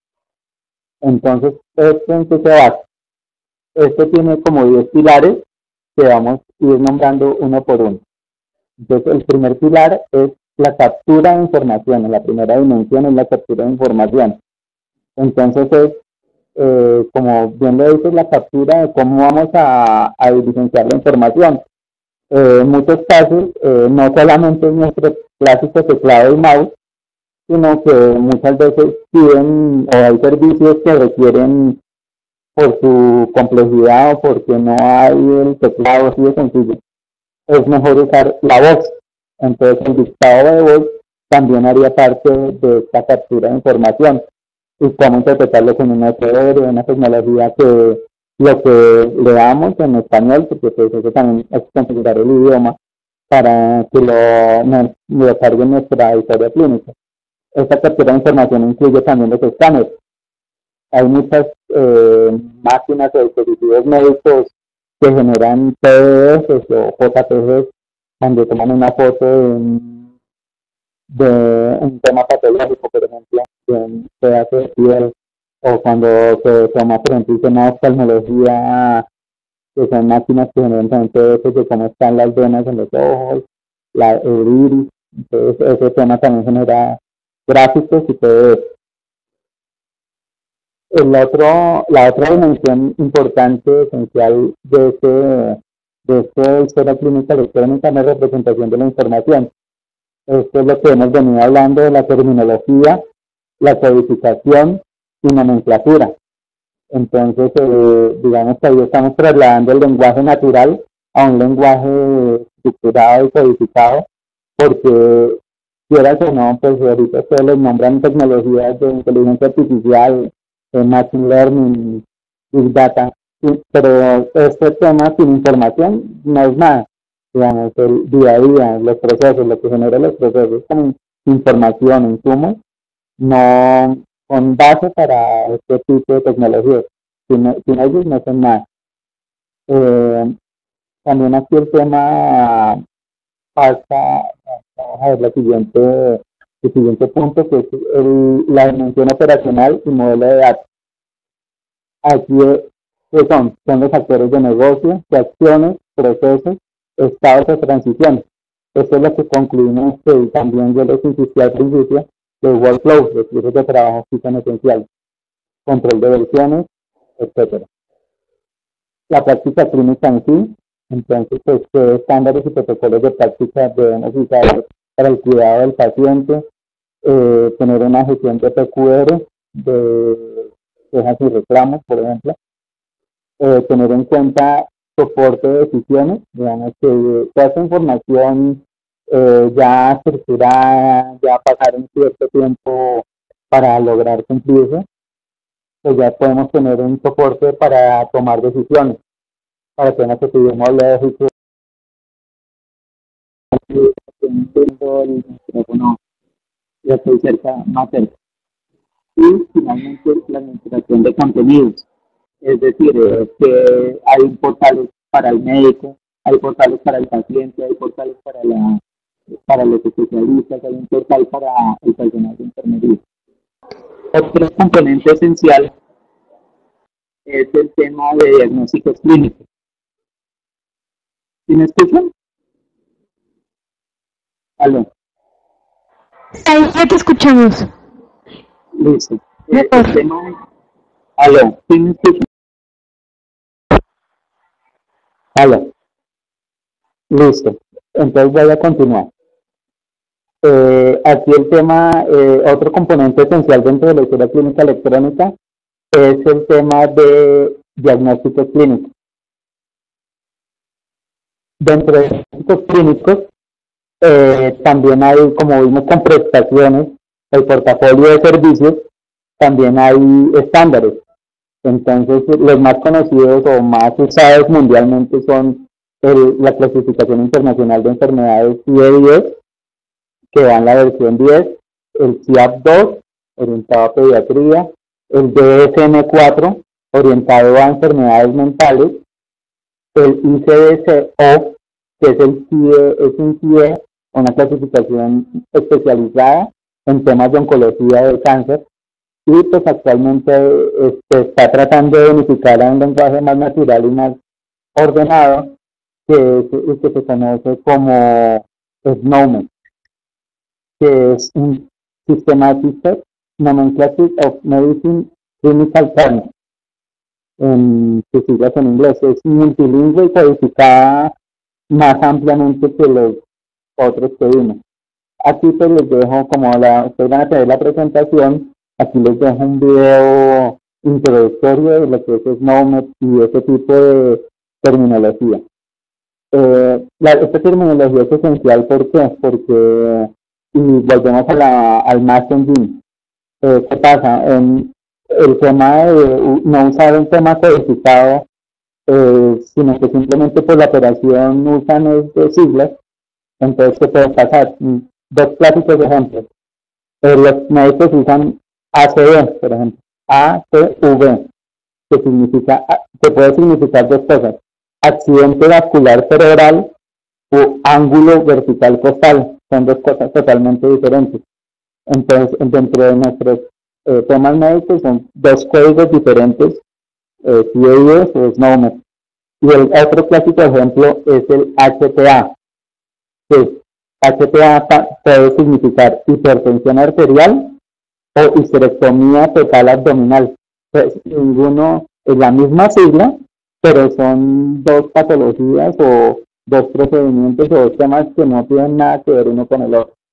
Entonces, ¿esto en qué se basa? Esto tiene como diez pilares que vamos a ir nombrando uno por uno. Entonces, el primer pilar es la captura de información. La primera dimensión es la captura de información. Entonces, es, eh, como bien lo dice, la captura de cómo vamos a, a diligenciar la información. Eh, en muchos casos, eh, no solamente es nuestro clásico teclado y mouse, sino que muchas veces piden o hay servicios que requieren, por su complejidad o porque no hay el teclado así de sencillo, es mejor usar la voz. Entonces el dictado de voz también haría parte de esta captura de información y cómo interpretarlo con una teoría, una tecnología que lo que leamos en español, porque pues eso también es configurar el idioma para que lo, no, lo cargue en nuestra historia clínica. Esta captura de información incluye también los escáneres. Hay muchas eh, máquinas o dispositivos médicos que generan P D Fs o J P Gs cuando toman una foto de un, de un tema patológico, por ejemplo, de un pedazo de piel, o cuando se toma, por ejemplo, una oftalmología, que son máquinas que generan también P D Fs de cómo están las venas en los ojos, la, el iris. Entonces, ese tema también genera gráficos y P D Fs. El otro, la otra dimensión importante, esencial de este, de esta historia clínica electrónica es la representación de la información. Esto es lo que hemos venido hablando de la terminología, la codificación y nomenclatura. Entonces, eh, digamos que ahí estamos trasladando el lenguaje natural a un lenguaje estructurado y codificado, porque quieras o no, pues ahorita ustedes les nombran tecnologías de inteligencia artificial, de machine learning, Big Data, sí, pero este tema sin información no es nada. Digamos, el día a día, los procesos, lo que genera los procesos como información, insumos, no son base para este tipo de tecnologías. Sin, sin ellos no son nada. Eh, también aquí el tema pasa, vamos a ver la siguiente, el siguiente punto, que es el, la dimensión operacional y modelo de datos. Aquí ¿qué son? Son los actores de negocio, de acciones, procesos, estados de transición. Esto es lo que concluimos, que también yo les insistí al principio, de workflow, de flujos de trabajo que son esenciales, control de versiones, etcétera. La práctica clínica en sí, entonces, pues, qué estándares y protocolos de práctica debemos usar para el cuidado del paciente, eh, tener una gestión de P Q R, de quejas y reclamos, por ejemplo, eh, tener en cuenta soporte de decisiones, digamos que toda esta información eh, ya estructurada, ya pasaron cierto tiempo para lograr cumplirse, pues ya podemos tener un soporte para tomar decisiones, para temas que tuvimos lógicos, el micrófono, ya estoy cerca, más cerca. Y finalmente la administración de contenidos. Es decir, eh, que hay portales para el médico, hay portales para el paciente, hay portales para, la, para los especialistas, hay un portal para el personal de enfermería. Otro componente esencial es el tema de diagnósticos clínicos. ¿Sí me escuchan? ¿Aló? Ahí ya te escuchamos. Listo. Eh, el tema de... ¿Aló? ¿Sí me escuchan? ¿Aló? Listo. Entonces voy a continuar. Eh, aquí el tema, eh, otro componente esencial dentro de la historia clínica electrónica es el tema de diagnóstico clínico. Dentro de diagnósticos clínicos eh, también hay, como vimos con prestaciones, el portafolio de servicios, también hay estándares. Entonces, los más conocidos o más usados mundialmente son el, la clasificación internacional de enfermedades C I E diez, que va en la versión diez, el C I A P dos, orientado a pediatría, el D S M cuatro, orientado a enfermedades mentales, el I C D C O, que es, el C I E, es un C I E, una clasificación especializada en temas de oncología del cáncer, y pues actualmente este, está tratando de unificar a un lenguaje más natural y más ordenado, que, es, que se conoce como SNOMED, que es un Systematic Nomenclature of Medicine Clinical Terms, en sus siglas en inglés. Es multilingüe y codificada más ampliamente que los otros que vimos. Aquí pues les dejo, como la, ustedes van a tener la presentación, aquí les dejo un video introductorio de lo que es SNOMED y ese tipo de terminología. Eh, la, esta terminología es esencial, ¿por qué? Porque, y volvemos a la, al Match Engine. Eh, ¿Qué pasa? En el tema de no usar un tema codificado, eh, sino que simplemente por la operación usan estas siglas. Entonces, ¿qué puede pasar? Dos clásicos ejemplos. Eh, los médicos usan A C V, por ejemplo, A C V, que significa, que puede significar dos cosas: accidente vascular cerebral o ángulo vertical costal. Son dos cosas totalmente diferentes. Entonces, dentro de nuestros eh, temas médicos son dos códigos diferentes, eh, C I E diez o SNOMED. Y el otro clásico ejemplo es el H T A, que H T A puede significar hipertensión arterial o histerectomía total abdominal. Pues ninguno es la misma sigla, pero son dos patologías o dos procedimientos o dos temas que no tienen nada que ver uno con el otro.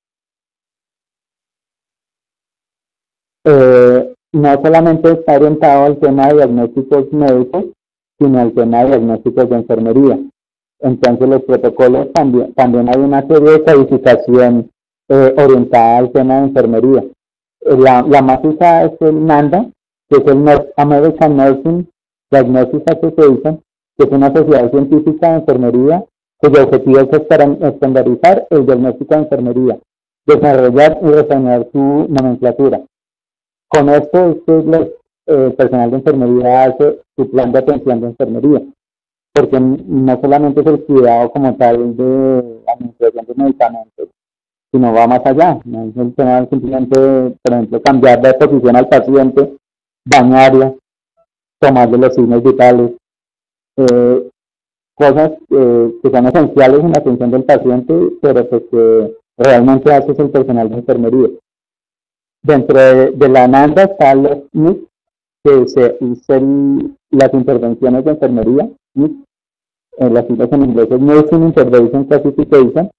Eh, no solamente está orientado al tema de diagnósticos médicos, sino al tema de diagnósticos de enfermería. Entonces los protocolos también, también hay una serie de codificación eh, orientada al tema de enfermería. Eh, la, la más usada es el NANDA, que es el North American Nursing Diagnosis Association, que es una sociedad científica de enfermería cuyo objetivo es estandarizar el diagnóstico de enfermería, desarrollar y refinar su nomenclatura. Con esto, este, el eh, personal de enfermería hace su plan de atención de enfermería, porque no solamente es el cuidado como tal de la administración de medicamentos, sino va más allá. No es el tema simplemente, por ejemplo, cambiar de posición al paciente, bañarla, tomarle los signos vitales, eh, cosas eh, que son esenciales en la atención del paciente, pero pues que realmente hace el personal de enfermería. Dentro de, de la NANDA está los N I C, que se usan las intervenciones de enfermería, N I C, en las siglas en inglés es Nursing Intervention Classification,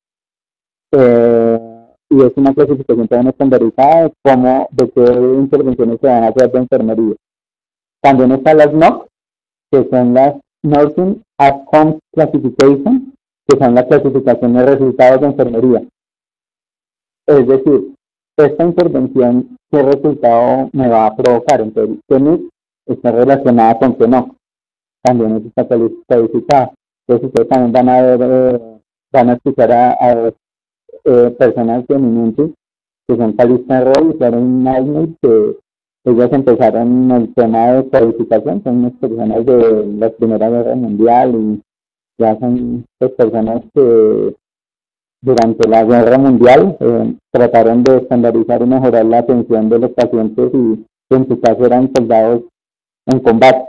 eh, y es una clasificación también estandarizada de cómo, de qué intervenciones se van a hacer de enfermería. También están las N O C, que son las Nursing Outcomes Classification, que son la clasificación de resultados de enfermería. Es decir, esta intervención, ¿qué resultado me va a provocar? Entonces, ¿qué N I C está relacionada con qué no? También eso está calificado. Entonces, ustedes también van a ver, eh, van a escuchar a, a eh, personas eminentes que son Calista Roy y Karen Knight, que ellas empezaron el tema de codificación, son unas personas de la Primera Guerra Mundial y ya son pues, personas que durante la Guerra Mundial eh, trataron de estandarizar y mejorar la atención de los pacientes y en su caso eran soldados en combate.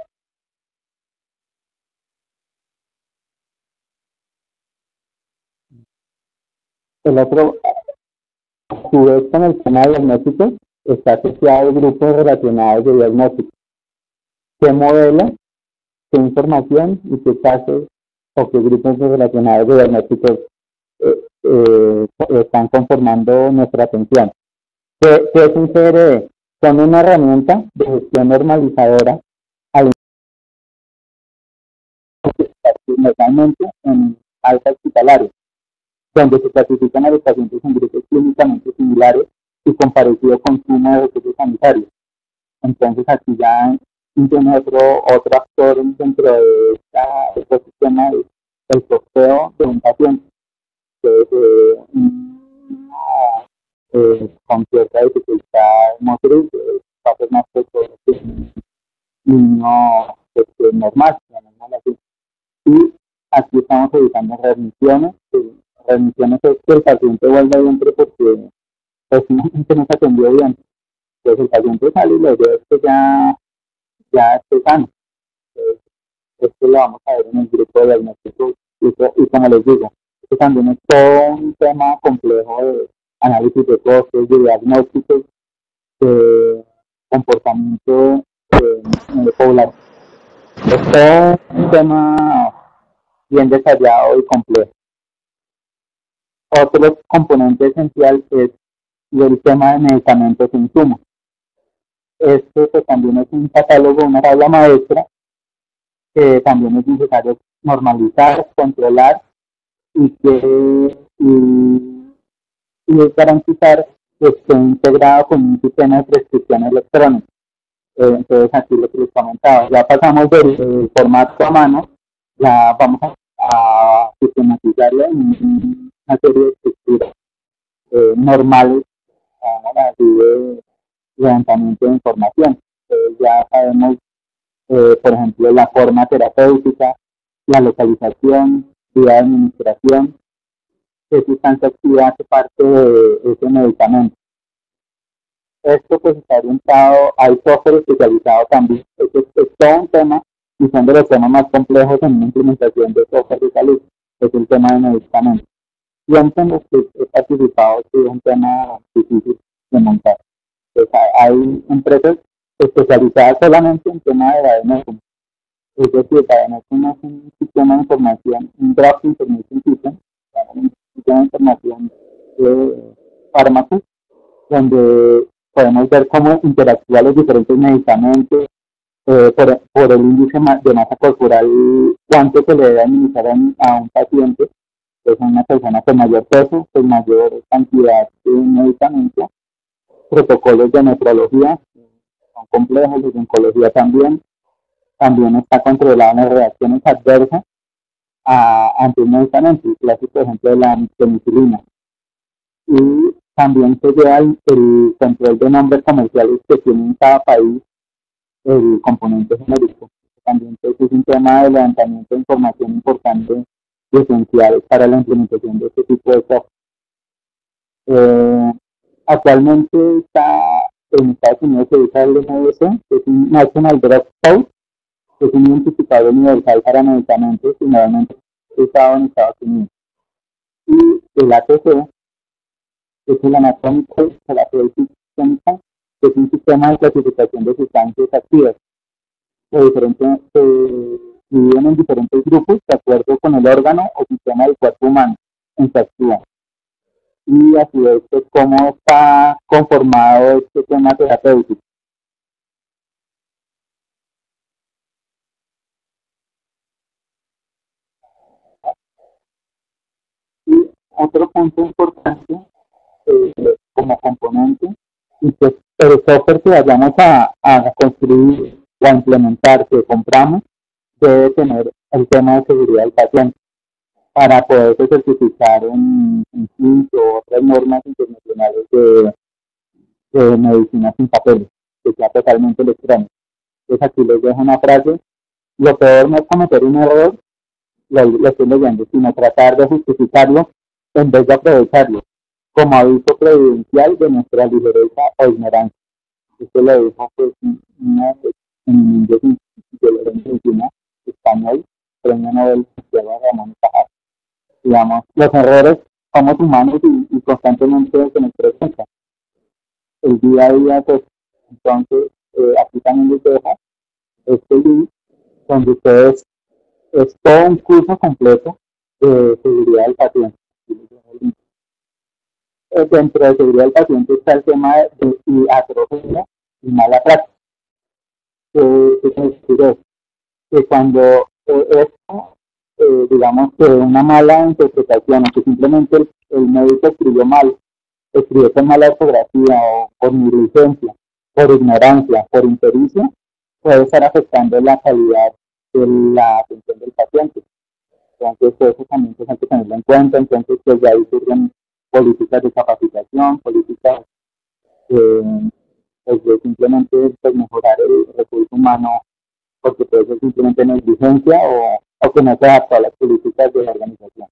El otro, a su vez con el tema de diagnóstico, está asociado a grupos relacionados de diagnóstico. ¿Qué modelo, qué información y qué casos o qué grupos relacionados de diagnósticos eh, eh, están conformando nuestra atención? ¿Qué, qué es un C R D? Son una herramienta de gestión normalizadora al normalmente en alta hospitalaria, donde se clasifican a los pacientes en grupos clínicamente similares y con parecido consumo de recursos sanitarios. Entonces aquí ya tiene otro, otro actor dentro de este ecosistema, es el costeo de un paciente, que es eh, una, eh, con cierta dificultad motriz, eh, pasos más pequeños y no pues, normal, así. Y aquí estamos evitando remisiones, remisiones es que el paciente vuelve adentro porque posiblemente no se atendió bien. Entonces el paciente sale y la idea es que ya, ya esté sano. Entonces, esto lo vamos a ver en el grupo de diagnósticos y, y como les digo, esto también es todo un tema complejo de análisis de costos, de diagnósticos, de comportamiento eh, de población. Es todo un tema bien detallado y complejo. Otro componente esencial es el tema de medicamentos e insumos. Este pues, también es un catálogo, una tabla maestra, que también es necesario normalizar, controlar y, que, y, y garantizar que esté integrado con un sistema de prescripción electrónica. Eh, entonces aquí lo que les comentaba, ya pasamos del, del formato a mano, ya vamos a, a sistematizarlo en una serie de estructuras eh, normales así de levantamiento de información. Entonces ya sabemos, eh, por ejemplo, la forma terapéutica, la localización, vía de administración, qué sustancia activa hace parte de ese medicamento. Esto pues está orientado, hay software especializado también, esto es, es todo un tema y son de los temas más complejos en una implementación de software de salud, es el tema de medicamentos. Siempre en los que he participado es un tema difícil de montar. Entonces, hay empresas especializadas solamente en tema de Diagnostic. Es decir, Diagnostic es un sistema de información, un draft information system, un sistema de información de fármacos, donde podemos ver cómo interactúan los diferentes medicamentos, eh, por, por el índice de masa corporal, cuánto se le debe administrar a un paciente, es una persona con mayor peso, con mayor cantidad de medicamentos, protocolos de nefrología, son complejos, de oncología también, también está controlado en las reacciones adversas a, ante un medicamento, el clásico ejemplo de la penicilina. Y también se lleva el, el control de nombres comerciales que tiene en cada país el componente genérico. También pues, es un tema de levantamiento de información importante y esencial para la implementación de este tipo de software. Eh, actualmente está en Estados Unidos se usa el N D C, que es un National Drug Code, que es un identificador universal para medicamentos y nuevamente usado en Estados Unidos. Y el A T C, que es el Anatomical Therapeutic Chemical, que es un sistema de clasificación de sustancias activas. Se, diferentes, se dividen en diferentes grupos de acuerdo con el órgano o sistema del cuerpo humano en que actúa. Y a su vez, pues, cómo está conformado este tema terapéutico. Y otro punto importante, eh, como componente, y que el software que vayamos a, a construir o a implementar, que compramos, debe tener el tema de seguridad del paciente para poderse certificar en, en C I S o otras normas internacionales de, de medicina sin papeles, que sea totalmente electrónico. Entonces aquí les dejo una frase: lo peor no es cometer un error, lo, lo estoy leyendo, sino tratar de justificarlo en vez de aprovecharlo, como aviso previdencial de nuestra ligereza o ignorancia. Esto lo dijo pues una en inglés de medicina español, premio Nobel de Ramón Cajal. Digamos, los errores somos humanos y, y constantemente se nos presentan el día a día, pues. Entonces eh, aquí también les dejo este link donde ustedes es todo un curso completo de seguridad del paciente. Eh, dentro de seguridad del paciente está el tema de, de atrofia y mala práctica. Que, que, que cuando eh, esto, eh, digamos que una mala interpretación o que simplemente el, el médico escribió mal, escribió con mala ortografía o por negligencia, por ignorancia, por impericia, puede estar afectando la calidad de la atención del paciente. Entonces, eso también pues, hay que tenerlo en cuenta. Entonces, pues de ahí surgen políticas de capacitación, políticas eh, pues, de simplemente pues, mejorar el recurso humano, porque puede ser simplemente negligencia o, o que no se adapta a las políticas de la organización.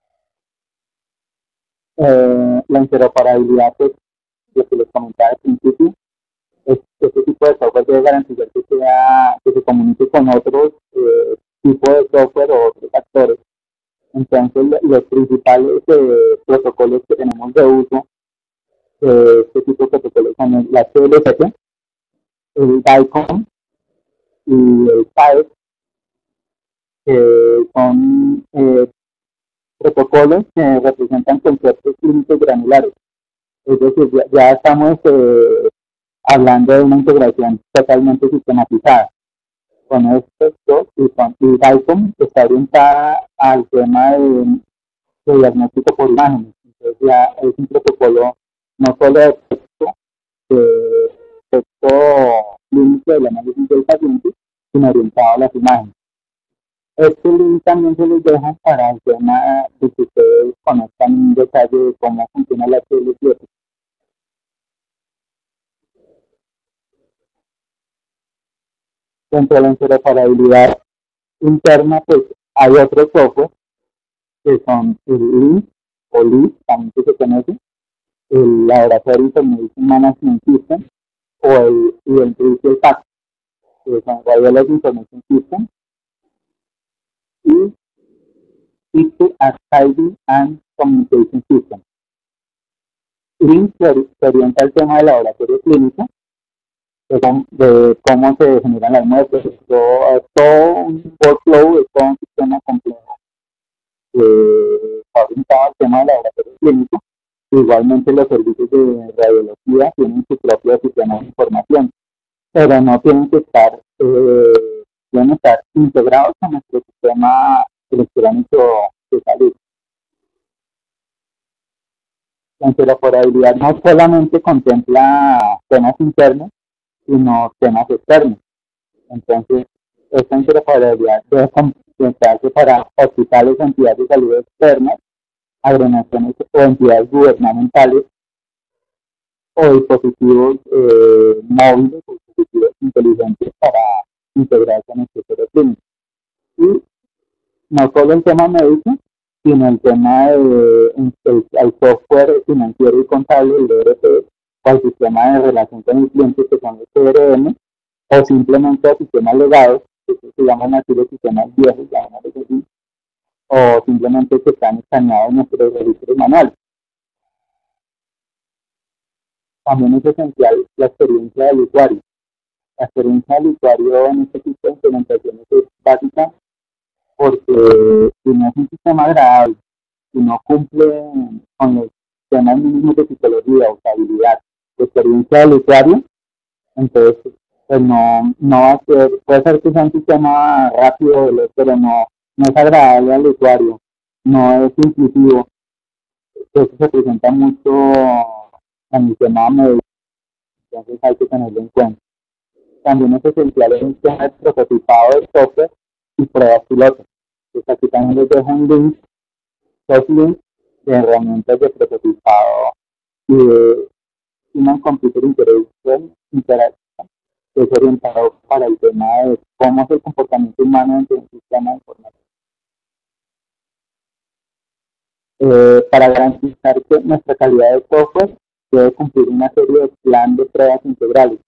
Eh, la interoperabilidad, pues, lo que les comentaba al principio, es, este tipo de software debe garantizar que, sea, que se comunique con otros eh, tipos de software o otros actores. Entonces, los principales eh, protocolos que tenemos de uso de este tipo de protocolos son la C L S P, el DICOM y el P A E S, que son eh, protocolos que representan conceptos clínicos granulares. Es decir, ya, ya estamos eh, hablando de una integración totalmente sistematizada. Con estos dos, y, con, y DICOM está orientada al tema de, de diagnóstico por imágenes. Entonces ya es un protocolo no solo de texto, de texto clínico del análisis del paciente, sino orientado a las imágenes. Este link también se los dejo para el tema de que ustedes conozcan en detalle de cómo funciona la C L siete. Dentro de la interoperabilidad interna, pues hay otros software que son el L I M o L I S, también que se conoce, el Laboratory Information Management System o el Identity P A C, que son Radiology Information System, y Picture Archiving and Communication System. L I M se orienta al tema del laboratorio clínico, de, de cómo se generan las muestras, es todo, todo un workflow, es todo un sistema complejo que está orientado al tema del laboratorio clínico. Igualmente los servicios de radiología tienen su propio sistema de información, pero no tienen que estar, eh, tienen que estar integrados con nuestro sistema electrónico de salud. La interoperabilidad no solamente contempla temas internos, sino temas externos. Entonces, esta interoperabilidad debe complementarse para hospitales o entidades de salud externas, agremiaciones o entidades gubernamentales o dispositivos eh, móviles o dispositivos inteligentes para integrarse en el sector clínico. Y no solo el tema médico, sino el tema de el, el software financiero y contable, el E R P, o el sistema de relación con el cliente, que son los C R M, o simplemente los sistemas legados, que se llaman así los sistemas viejos, llamémoslos así, o simplemente que están escaneados en nuestros registros manuales. También es esencial la experiencia del usuario. La experiencia del usuario en este tipo de implementaciones es básica porque si no es un sistema agradable, si no cumple con los temas mínimos de psicología, usabilidad, de experiencia del usuario, entonces pues no, no va a ser, puede ser que sea un sistema rápido, pero no, no es agradable al usuario, no es intuitivo. Eso se presenta mucho en el tema médico, entonces hay que tenerlo en cuenta. También es esencial el tema de prototipado de software y pruebas pilotos. Pues aquí también les dejo un link, dos links de herramientas de prototipado y de Human Computer Interaction, que es orientado para el tema de cómo es el comportamiento humano dentro de un sistema de información. Eh, para garantizar que nuestra calidad de software debe cumplir una serie de plan de pruebas integrales.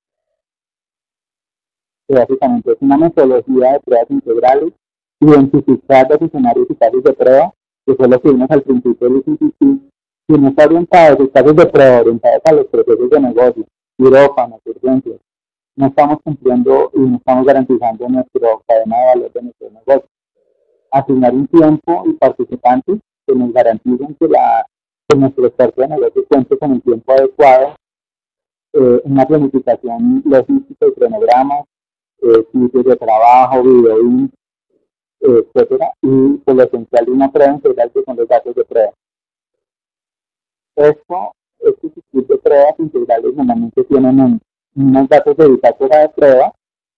Que básicamente es una metodología de pruebas integrales, identificar los escenarios y casos de prueba, que fue lo que vimos al principio del I C C, si no está orientado a los casos de prueba, orientados a los procesos de negocio, quirófanos, urgencias, no estamos cumpliendo y no estamos garantizando nuestra cadena de valor de nuestro negocio. Asignar un tiempo y participantes que nos garanticen que, la, que nuestro experto de negocio cuente con el tiempo adecuado, eh, una planificación logística y cronogramas, eh, sitios de trabajo, video, eh, etcétera, y pues, lo esencial de una prueba integral que son los datos de prueba. Esto, estos tipos de pruebas integrales normalmente tienen un, unos datos de bitácora de prueba,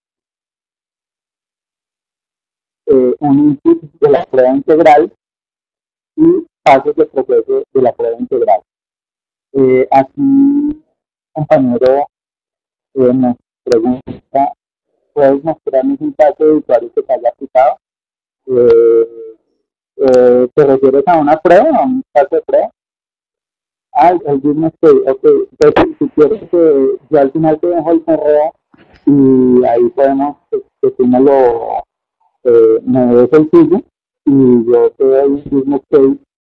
eh, un input de la prueba integral y pasos del proceso de la prueba integral. Eh, aquí, compañero, eh, nos pregunta, ¿puedes mostrarnos un caso de usuario que te haya aplicado? Eh, eh, ¿Te refieres a una prueba, a un caso de prueba? Ah, el business case, ok. Entonces, si quieres, que yo al final te dejo el correo y ahí podemos, que, que tú me lo, eh, me des el tuyo y yo te doy un business case.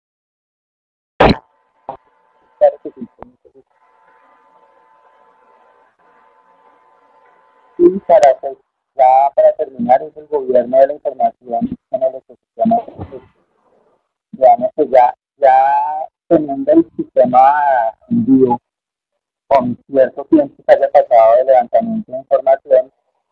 Y para, pues, ya para terminar, es el gobierno de la información en el ecosistema. Digamos que ya, ya teniendo el sistema en vivo, con cierto tiempo que haya pasado de levantamiento de información,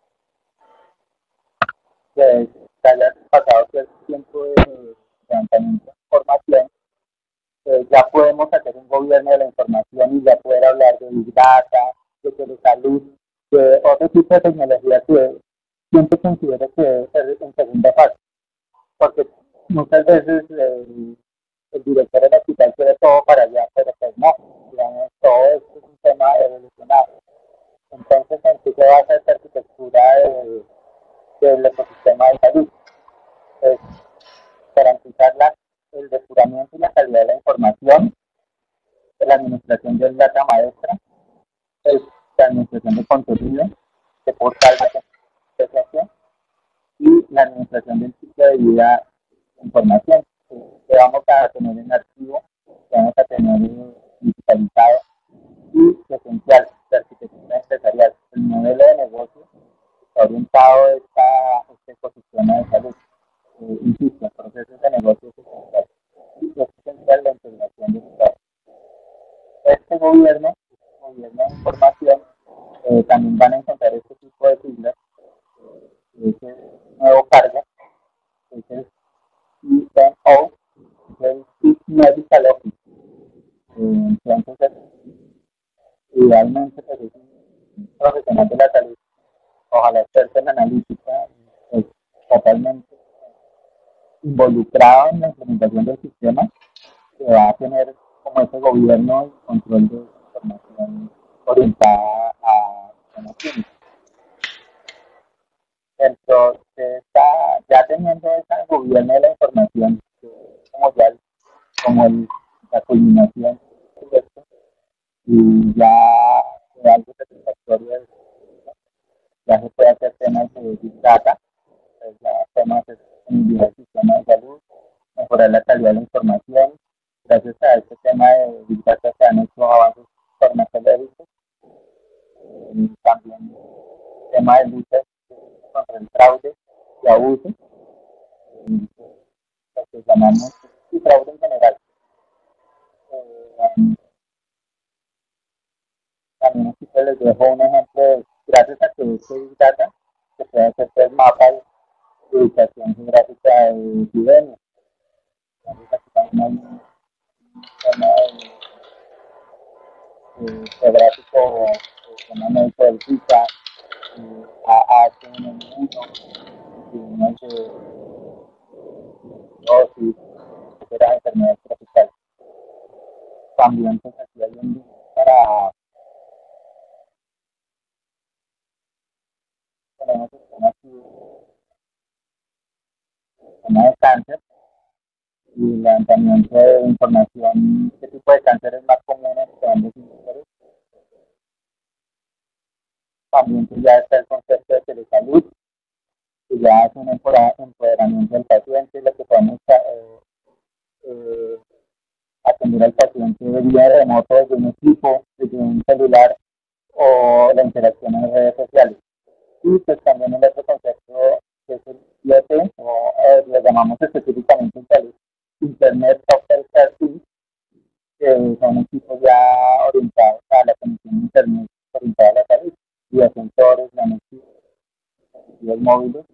que haya pasado cierto tiempo de levantamiento de información, eh, ya podemos hacer un gobierno de la información y ya poder hablar de Big Data, de telesalud, de otro tipo de tecnología que siempre considero que debe ser en segunda fase, porque muchas veces eh, el director del hospital quiere todo para allá, pero pues no, digamos, todo esto es un tema evolucionado. Entonces, ¿en qué se basa esta arquitectura de, del ecosistema de salud? Es garantizar la, el depuramiento y la calidad de la información, la administración del data maestra, el, la administración de contenido, de portal de asociación y la administración del ciclo de vida de información que vamos a tener en archivo, que vamos a tener digitalizado y esencial, la arquitectura empresarial. El modelo de negocio está orientado a esta, este ecosistema de salud. Eh, insisto, procesos de negocio es esencial. Y es esencial la integración de Estado. Este gobierno, este gobierno de información, eh, también van a encontrar este tipo de siglas, eh, ese nuevo cargo, que es el C M O, el Chief Medical Officer. Eh, entonces, idealmente, pues, es un profesional de la salud, ojalá experto en analítica involucrado en la implementación del sistema, que va a tener como ese gobierno y control de información orientada a sistemas clínicos. Entonces, ya, ya teniendo ese gobierno de la información, como ya como el, la culminación de esto, y ya de algo satisfactorio, ya se puede hacer temas de Big Data, pues ya temas de sostenibilidad del sistema de salud, mejorar la calidad de la información. Gracias a este tema de Big Data se han hecho avances farmacológicos, y también el tema de lucha contra el fraude y abuso, lo que llamamos y fraude en general. Eh, También aquí se les dejo un ejemplo de, gracias a que use Big Data, se pueden hacer tres mapas de ubicación geográfica de epidemias. Entonces aquí también hay un tema de, de geográfico, el tema médico del Zika, A H uno N uno, epidemias de dosis, etcétera, enfermedades tropicales. También pues aquí hay un link para tenemos el tema aquí, el tema de cáncer y el levantamiento de información, qué tipo de cáncer es más común entre hombres y mujeres. También pues, ya está el concepto de telesalud, que ya es un empoderamiento del paciente, lo que podemos eh, eh, atender al paciente de vía remoto desde un equipo, desde un celular o la interacción en redes sociales. Y pues también el otro concepto que es el I O T, o eh, lo llamamos específicamente en salud, Internet Software Services, que son equipos ya orientados a la conexión de Internet orientada a la salud, y a sensores, nanotubos, dispositivos móviles.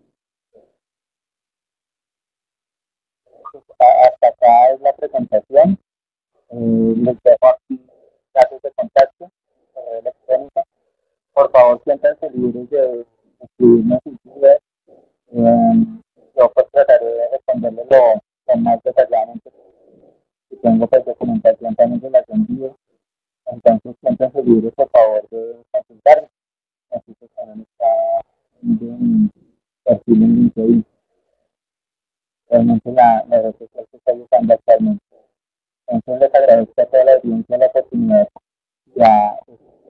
Hasta acá es la presentación. Eh, les dejo aquí datos de contacto, correo electrónico. Por favor, siéntanse libres de escribirme sus dudas. Eh, yo pues trataré de responderles lo, lo más detalladamente. Si tengo pues documentación también se las envío. Entonces, siéntanse libres, por favor, de consultarme. Así que también está en perfil en LinkedIn. Realmente la, la red social que estoy usando actualmente. Entonces les agradezco a toda la audiencia la oportunidad ya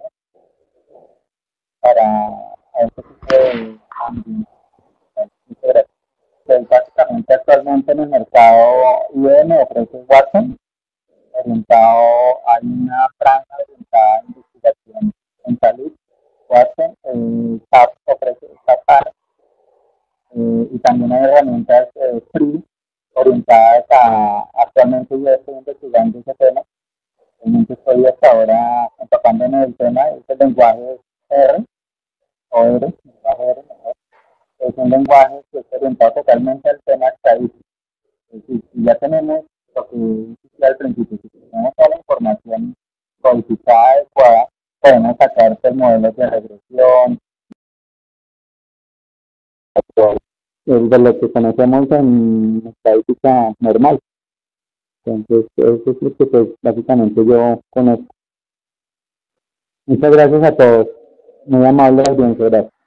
para a este tipo de integración. Pues básicamente actualmente en el mercado I B M ofrece Watson, orientado, hay una franja orientada a investigación en salud, Watson, eh, S A P ofrece S A P, eh, y también hay herramientas eh, free orientadas a, actualmente yo estoy investigando ese tema, realmente estoy hasta ahora empapándome del tema, es el lenguaje R, o R, lenguaje R, mejor. Es un lenguaje que es orientado totalmente al tema estadístico. Es decir, si ya tenemos lo que dije al principio, si tenemos toda la información codificada adecuada, podemos sacar pues, modelos de regresión, de lo que conocemos en estadística normal. Entonces, eso es lo que pues, básicamente yo conozco. Muchas gracias a todos. Muy amable audiencia, gracias.